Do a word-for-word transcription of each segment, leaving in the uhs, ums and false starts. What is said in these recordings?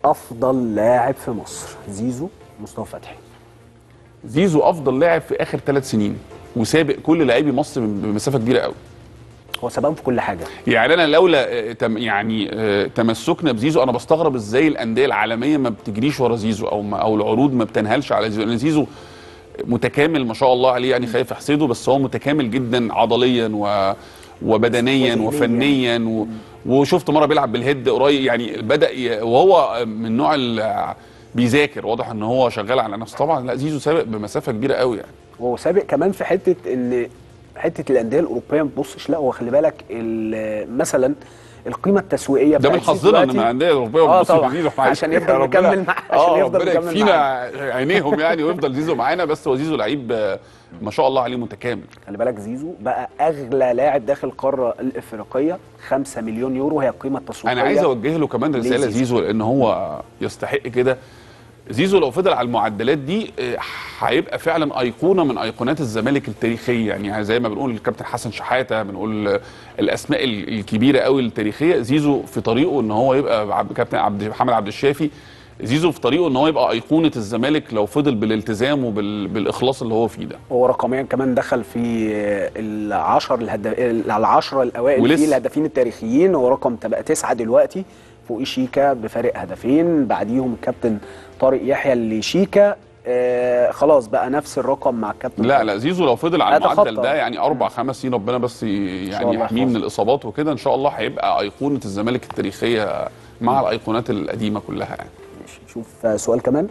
افضل لاعب في مصر، زيزو مصطفى فتحي؟ زيزو افضل لاعب في اخر ثلاث سنين وسابق كل لاعبي مصر بمسافه كبيره قوي. هو سبقهم في كل حاجه. يعني انا لولا تم يعني تمسكنا بزيزو، انا بستغرب ازاي الانديه العالميه ما بتجريش ورا زيزو او ما او العروض ما بتنهلش على زيزو، لان زيزو متكامل ما شاء الله عليه، يعني خايف احسده بس هو متكامل جدا عضليا و وبدنيا وفنيا و... وشفت مره بيلعب بالهيد قريب، يعني بدا ي... وهو من نوع ال... بيذاكر، واضح ان هو شغال على نفسه. طبعا لا، زيزو سابق بمسافه كبيره قوي يعني. هو سابق كمان في حته ان حته الانديه الاوروبيه ما تبصش، لا هو خلي بالك مثلا القيمه التسويقيه ده من حظنا ان الانديه الاوروبيه ما تبصش لزيزو عشان يفضل مكمل معانا، عشان يفضل ربنا مكمل يكفينا عينيهم يعني ويفضل زيزو معانا. بس هو زيزو لعيب ما شاء الله عليه متكامل. خلي بالك زيزو بقى اغلى لاعب داخل القاره الافريقيه، خمسة مليون يورو هي القيمه التسويقيه. انا عايز اوجه له كمان رساله زيزو لان هو يستحق كده. زيزو لو فضل على المعدلات دي هيبقى فعلا ايقونه من ايقونات الزمالك التاريخيه، يعني زي ما بنقول الكابتن حسن شحاته، بنقول الاسماء الكبيره قوي التاريخيه. زيزو في طريقه ان هو يبقى كابتن عبد محمد عبد الشافي، زيزو في طريقه ان هو يبقى ايقونه الزمالك لو فضل بالالتزام وبالاخلاص اللي هو فيه ده. هو رقميا كمان دخل في العشر الهدف العشره الاوائل في الهدافين التاريخيين، هو رقم تبقى تسعه دلوقتي فوق شيكا بفارق هدفين، بعديهم الكابتن طارق يحيى اللي شيكا آه خلاص بقى نفس الرقم مع الكابتن. لا لا، زيزو لو فضل على المعدل ده يعني اربع خمس سنين ربنا بس يعني يحميه من الاصابات وكده، ان شاء الله هيبقى ايقونه الزمالك التاريخيه مع م. الايقونات القديمه كلها يعني. ماشي، نشوف سؤال كمان.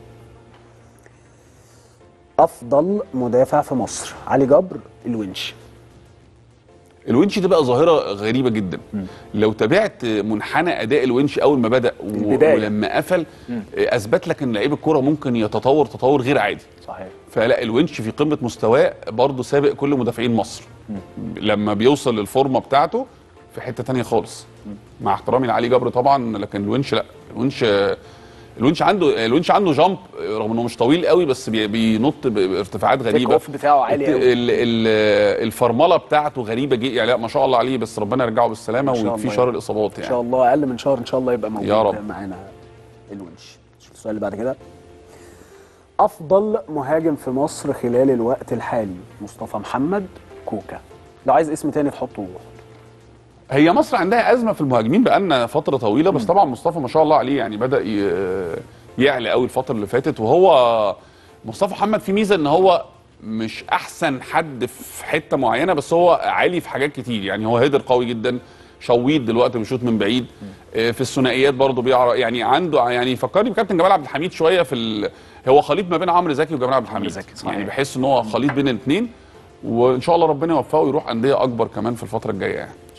افضل مدافع في مصر، علي جبر، الونش؟ الونش دي بقى ظاهره غريبه جدا. م. لو تابعت منحنى اداء الونش اول ما بدا ولما قفل م. اثبت لك ان لعيب الكوره ممكن يتطور تطور غير عادي. صحيح. فلا، الونش في قمه مستواه برضه سابق كل مدافعين مصر. م. لما بيوصل للفورمه بتاعته في حته ثانيه خالص. م. مع احترامي لعلي جبر طبعا، لكن الونش لا، الونش الونش عنده الونش عنده جامب رغم انه مش طويل قوي، بس بينط بارتفاعات غريبه. الكوف بتاعه عالي قوي. الفرمله بتاعته غريبه جدا يعني. لا ما شاء الله عليه، بس ربنا يرجعه بالسلامه ويكفيه شر الاصابات يعني. ان شاء الله اقل من شهر ان شاء الله يبقى موجود معانا الونش. السؤال اللي بعد كده. افضل مهاجم في مصر خلال الوقت الحالي، مصطفى محمد، كوكا؟ لو عايز اسم تاني تحطه. هي مصر عندها ازمه في المهاجمين بقالنا فتره طويله، بس طبعا مصطفى ما شاء الله عليه يعني بدا يعلى قوي الفتره اللي فاتت. وهو مصطفى محمد في ميزه ان هو مش احسن حد في حته معينه، بس هو عالي في حاجات كتير يعني. هو هيدر قوي جدا، شويط دلوقتي بيشوط من بعيد، في الثنائيات برضه بيعرف يعني. عنده يعني فكرني بكابتن جمال عبد الحميد شويه في ال... هو خليط ما بين عمرو زكي وجمال عبد الحميد يعني. بحس ان هو خليط بين الاثنين، وان شاء الله ربنا يوفقه ويروح انديه اكبر كمان في الفتره الجايه يعني.